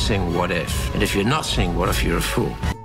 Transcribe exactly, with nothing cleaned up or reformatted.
sing What If. And if you're not singing What If, you're a fool.